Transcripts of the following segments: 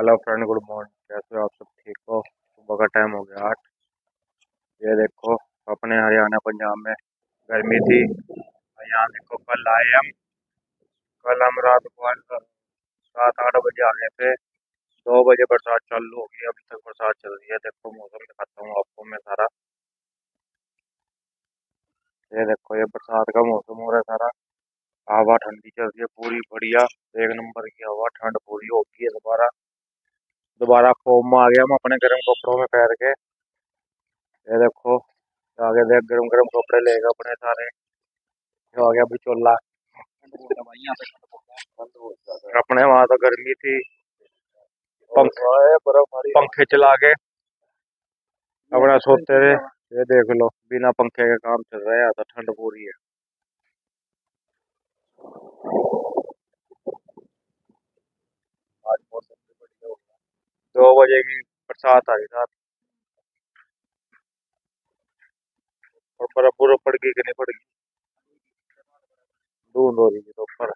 Hello friend, good morning. कैसे हो आप सब? ठीक हो? सुबह का टाइम हो गया 8। ये देखो, अपने हरियाणा पंजाब में गर्मी थी। यहाँ देखो, कल हम रात को 7-8 बजे आ गए थे। 2 बजे बरसात चालू हो गई, अभी तक बरसात चल रही है। देखो मौसम दिखाता हूँ आपको मैं सारा। ये देखो, ये बरसात का मौसम हो रहा है सारा। हवा ठंडी चल रही है पूरी बढ़िया। एक नंबर की हवा, ठंड पूरी होगी है। दोबारा दोबारा फॉर्म में आ गया हम अपने गर्म कपड़ों में पैर के। ये देखो, आगे देख, गरम गरम कपड़े लेगा अपने सारे। जो आ गया बिचौला। अपने वहां तो गर्मी थी, पंखे चला के अपना सोते रहे। ये देख लो, बिना पंखे के काम चल रहा है। तो ठंड पूरी है। आज मौसम भी बढ़िया हो गया। 2 बजे की बरसात आ गई साथ, और बर्फ बुर्फ पड़ गई कि नहीं पड़ गई? धुंध हो रही है तो ऊपर।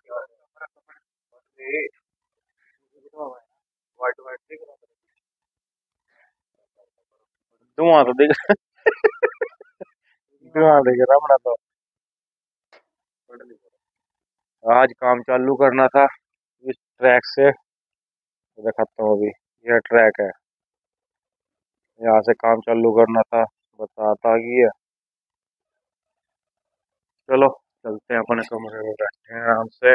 धुआं तो दिख धुआं दिख रहा अपना तो। आज काम चालू करना था इस ट्रैक से। दिखाता हूँ अभी। यह ट्रैक है, यहाँ से काम चालू करना था। बरसात आ गई है। चलो चलते हैं, अपने कमरे में बैठे हैं आराम से।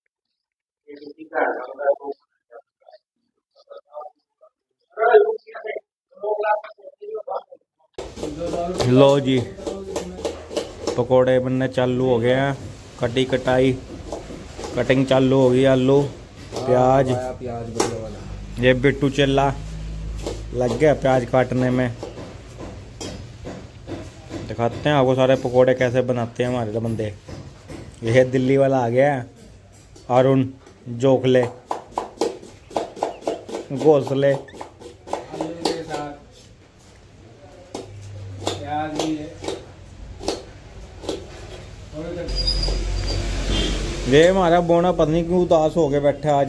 लो जी, पकोड़े बनने चालू हो गए हैं। कटिंग चालू हो गई। आलू प्याज, ये बिट्टू चिल्ला लग गया प्याज काटने में। दिखाते हैं आपको सारे पकोड़े कैसे बनाते हैं हमारे बंदे। यह दिल्ली वाला आ गया है, अरुण जोखले घोसले। ये हमारा बोना पता नहीं क्यों उदास हो के बैठा आज।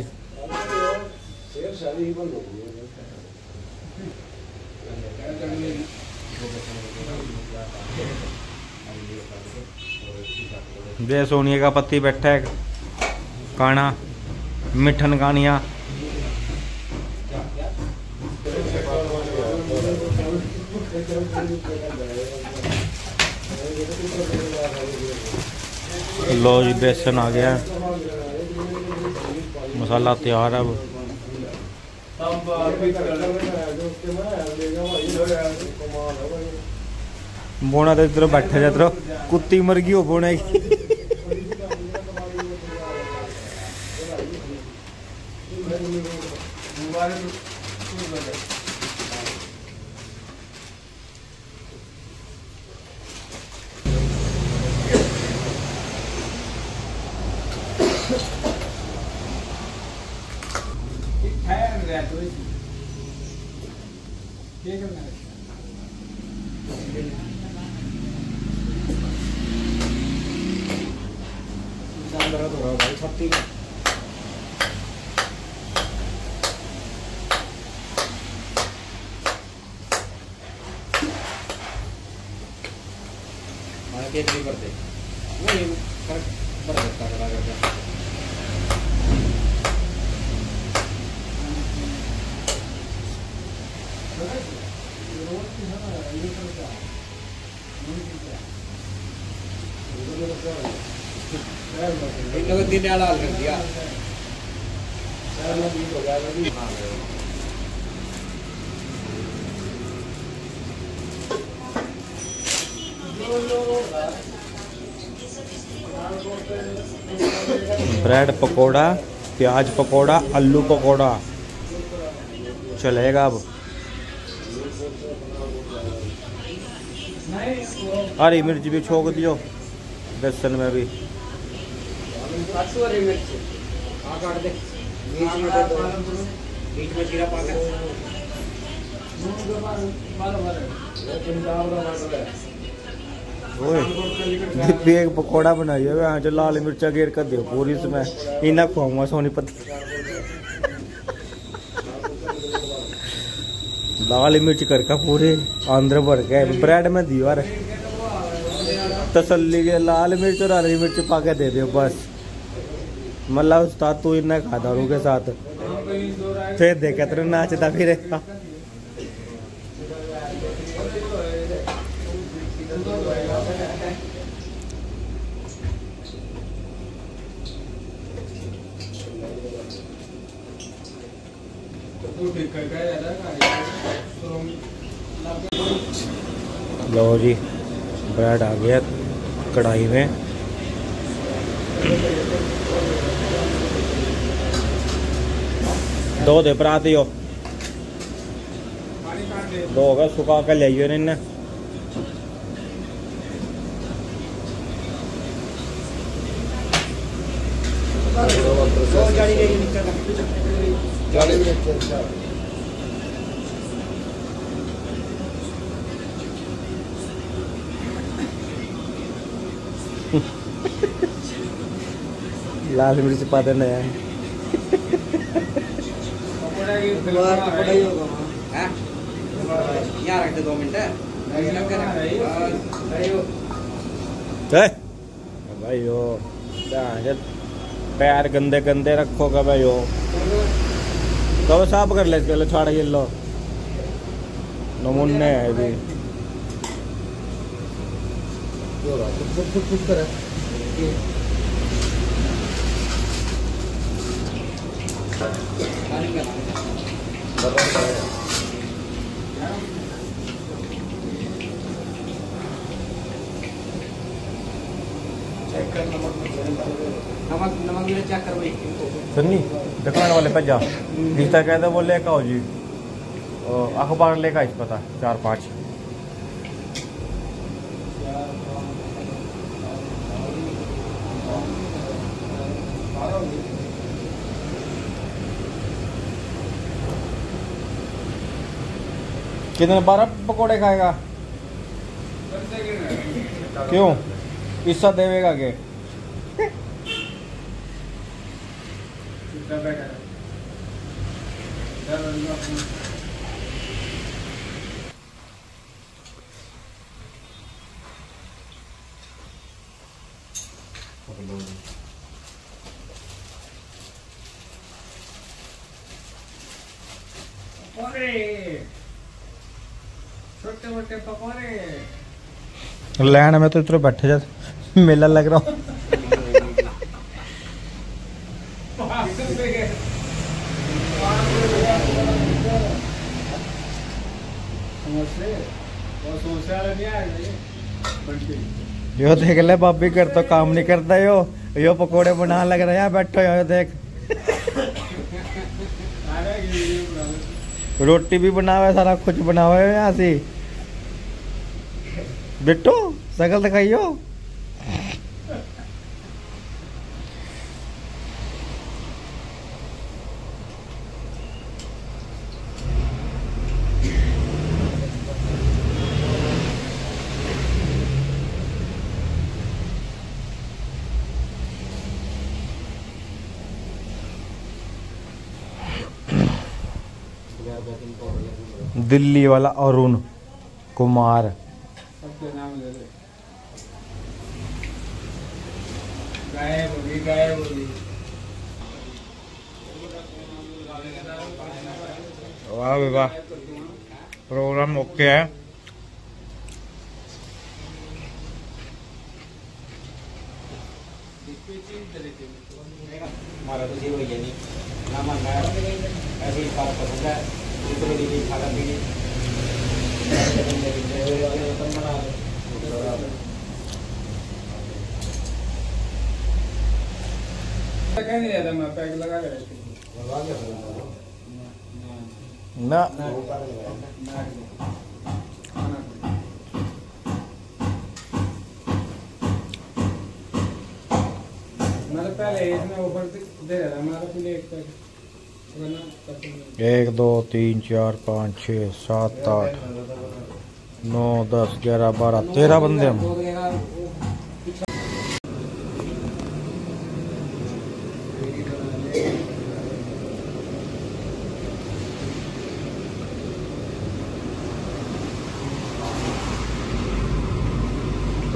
ये सोनिया का पति बैठा है काना मिठन कानिया। लो जी, बेसन आ गया, मसाला तैयार है अब। बोना तो इधर बैठा जा, इधर कुत्ती मुर्गी हो बोने की। दिन हाल कर दिया। ब्रेड पकोड़ा, प्याज पकोड़ा, आलू पकोड़ा चलेगा अब। हरी मिर्च भी छोक दियो बेसन में भी। एक पकौड़ा बनाइए यहाँ जो लाल मिर्चा घेर कर दियो पूरी इसमें। इना खुआऊंगा सोनीपत। लाल मिर्च करके पूरे अंदर भर के ब्रेड में दीवार तसल्ली के लाल मिर्च और हरी मिर्च पा के दे दो बस। मतलब उस्ताद तू इतना खा दारू के साथ फिर देखे तेरे नाचता फिरेगा। लो जी ब्रेड आ गया कढ़ाई में। दो दे पराते हो दो होगा सुखा कर ले इन्हें। लाल मिर्च पा देना यार। भाई पैर गंदे गंदे रखोगा भाई हो तो साफ कर ले चलो छाड़ के लो नमूने है भी। नमक चेक कर भाई सुन्नी दुकान वाले पे जा रिश्ता कहते वो लेकर आओ जी अखबार लेकर इस पता 4-5 कितने 12 पकौड़े खाएगा क्यों हिस्सा देवेगा के छोटे मोटे पकौड़े लैंड में तो इतना बैठे जा मेला लग रहा हूँ। यो देख ले भाभी कर तो काम नहीं करता यो पकोड़े बना लग रहा है बैठो यो देख रोटी भी बनावे सारा कुछ बनावे यहाँ से बेटो शकल दिखाइयो। दिल्ली वाला अरुण कुमार वाह वाह प्रोग्राम ओके है। हमारा तो जीरो ही नहीं ना मन है ऐसे ही खाना पसंद है दूसरों की भी खाना पीनी नहीं रहता मैं पैक लगा ले ना पहले इसमें ऊपर दे रहा था हमारा प्लेट तक 1 2 3 4 5 6 7 8 9 10 11 12 13 बंदे हम।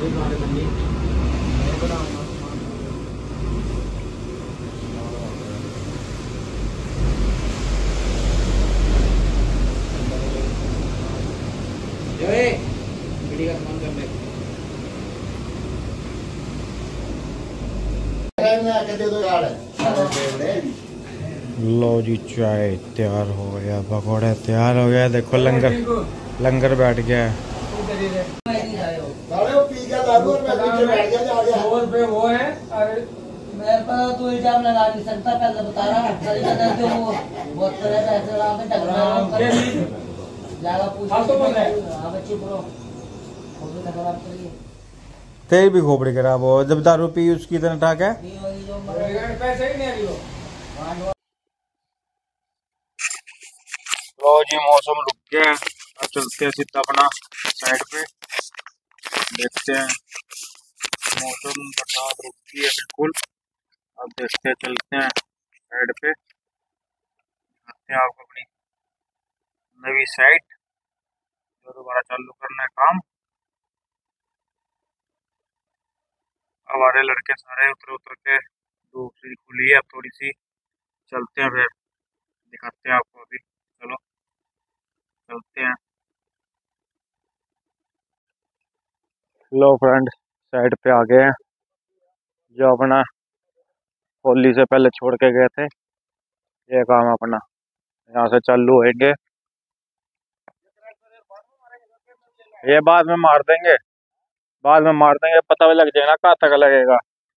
लो जी चाय तैयार हो गया, पकौड़े तैयार हो गया। देखो लंगर लंगर बैठ गया है। वो है मेरे पास तो इल्जाम लगा नहीं सकता, पहले बता रहा वो बहुत तरह पैसे ज्यादा पूछ बच्ची पूरा खराब करिए। तेरी भी खोपड़ी खराब हो, जब दारू पी उसकी तरह ठाक है। पैसे ही नहीं वो। लो जी मौसम रुक गया है, अब चलते हैं सीधा अपना साइड पे, देखते हैं। मौसम बरसात रुक गई है बिल्कुल। अब देखते हैं, चलते हैं साइड पे, दिखाते हैं आपको अपनी नई साइड जो दोबारा चालू करना है काम। हमारे लड़के सारे उतर उतर के, धूप सी खुली है थोड़ी सी, चलते हैं फिर दिखाते हैं आपको अभी। चलो चलते हैं। लो फ्रेंड, साइड पे आ गए हैं। जो अपना होली से पहले छोड़ के गए थे, ये काम अपना यहाँ से चालू होएंगे। ये बाद में मार देंगे, बाद में मार देंगे, पता भी लग जाएगा कहाँ तक लगेगा।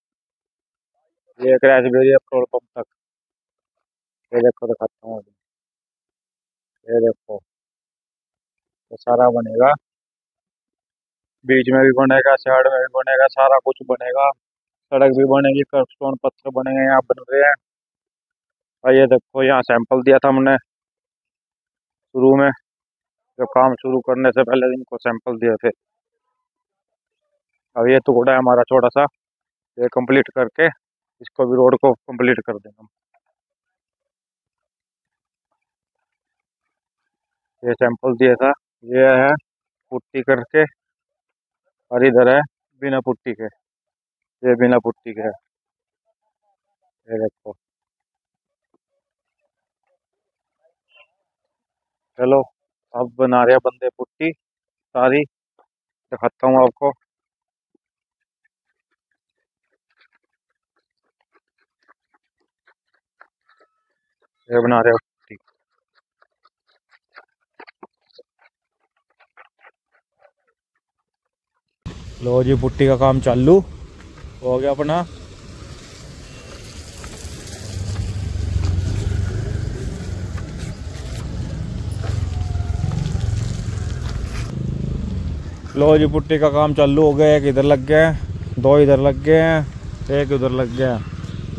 ये क्रैश बेरियर पेट्रोल पंप तक, ये देखो दिखाता हूँ अभी। ये देखो ये सारा बनेगा, बीच में भी बनेगा, साइड में भी बनेगा, सारा कुछ बनेगा। सड़क भी बनेगी, कर्बस्टोन पत्थर बनेंगे, यहाँ बन रहे हैं। और ये देखो यहाँ सैंपल दिया था हमने शुरू में, जो काम शुरू करने से पहले इनको सैंपल दिए थे। अब ये टुकड़ा है हमारा छोटा सा, ये कंप्लीट करके इसको भी रोड को कंप्लीट कर देंगे हम। ये सैंपल दिया था, ये है पुट्टी करके, और इधर है बिना पुट्टी के, ये बिना पुट्टी के है। ये देखो, चलो अब बना रहे हैं बंदे पुट्टी सारी, दिखाता हूँ आपको। ये बना रहे हो पुट्टी। लो जी पुट्टी का काम चालू हो गया अपना। लो जी पुट्टी का काम चालू हो गया। एक इधर लग गया है, दो इधर लग गए हैं, एक उधर लग गया है,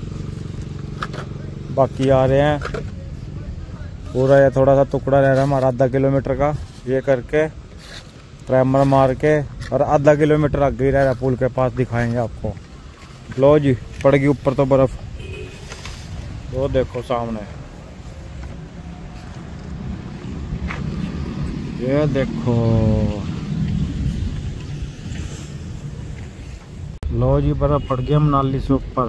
बाकी आ रहे हैं। पूरा ये थोड़ा सा टुकड़ा रह रहा है हमारा आधा किलोमीटर का, ये करके ट्रैमर मार के, और आधा किलोमीटर आगे ही रह रहा है, पुल के पास दिखाएंगे आपको। लो जी पड़ गई ऊपर तो बर्फ, वो देखो सामने, ये देखो। लो जी बर्फ पड़ गया मनाली से ऊपर,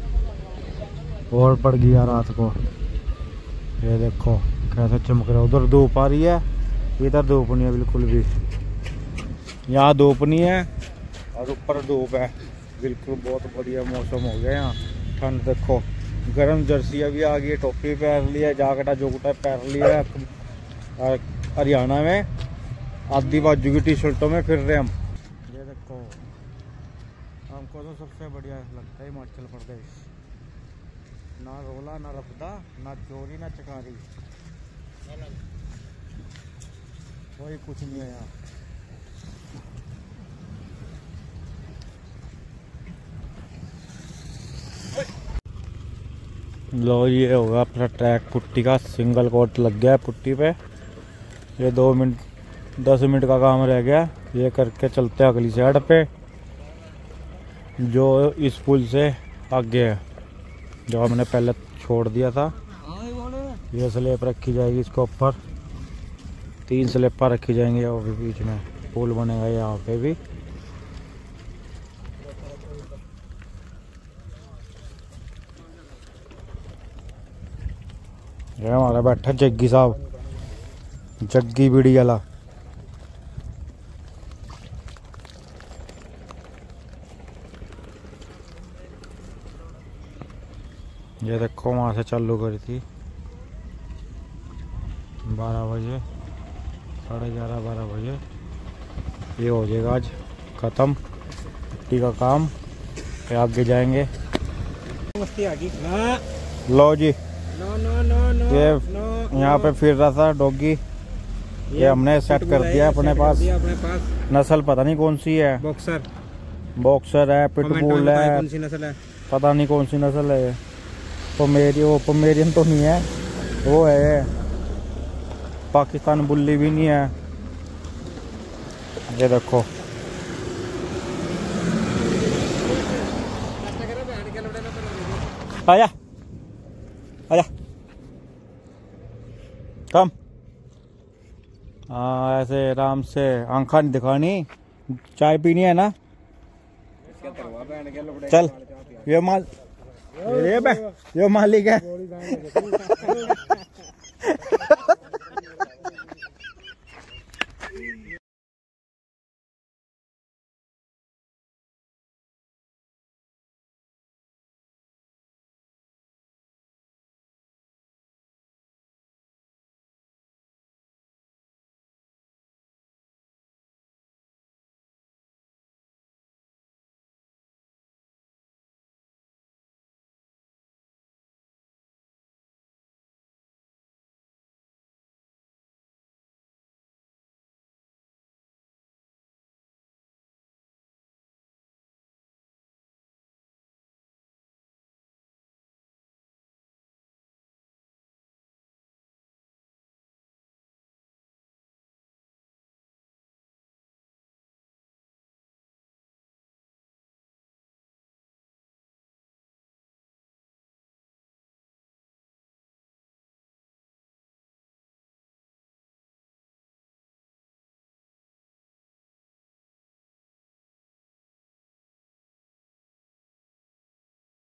और पड़ गया रात को। ये देखो कैसे चमक रहा है, उधर धूप आ रही है, इधर धूप नहीं है बिल्कुल भी। यहाँ धूप नहीं है और ऊपर धूप है बिल्कुल। बहुत बढ़िया मौसम हो गया यहाँ। ठंड देखो, गर्म जर्सी अभी आ गई, टोपी पहन लिया, जाकटा जोकटा पहन लिया। और हरियाणा में आधी बाजू की टी शर्टों में फिर रहे हम। ये देखो, हमको तो सबसे बढ़िया लगता है हिमाचल प्रदेश। ना रोला ना रफदा, ना चोरी ना चकारी, कोई कुछ नहीं है यहाँ। लो ये होगा अपना ट्रैक पुट्टी का, सिंगल कोट लग गया है पुट्टी पे। ये 2 मिनट 10 मिनट का काम रह गया, ये करके चलते हैं अगली साइड पे, जो इस पुल से आगे है, जो हमने पहले छोड़ दिया था। ये स्लेब रखी जाएगी इसके ऊपर, 3 स्लेपर रखी जाएंगी और बीच में पुल बनेगा यहाँ पे भी। ये हमारा बैठा जग्गी साहब, जग्गी बीड़ी वाला। ये देखो वहां से चालू करी थी 12 बजे, 11:30 12 बजे। ये हो जाएगा आज खत्म मिट्टी का काम, फिर आगे जाएंगे। मस्ती आ गई। लो जी, नो नो नो नो ये नो, यहाँ पे फिर रहा था डॉगी, ये हमने सेट कर दिया अपने पास। नस्ल पता नहीं कौन सी है, बॉक्सर बॉक्सर है, पिटबुल है, कौन सी नस्ल है? पता नहीं कौन सी नस्ल है। पोमेरियन तो नहीं है, वो है पाकिस्तान बुल्ली भी नहीं है। ये देखो आजा आजा कम। हाँ ऐसे आराम से, आंखा नहीं दिखानी, चाय पीनी है ना। चल ये माल, ये मालिक है।